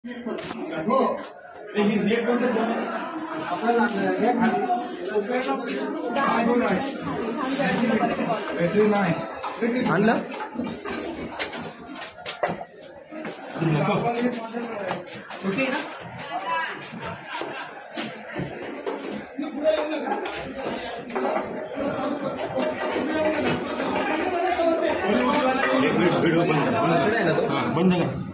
हो नेट कोणतं आपल्याला नेट खाली काय बोल आहे बॅटरी नाही आणलं छोटी ना वीडियो बंद कर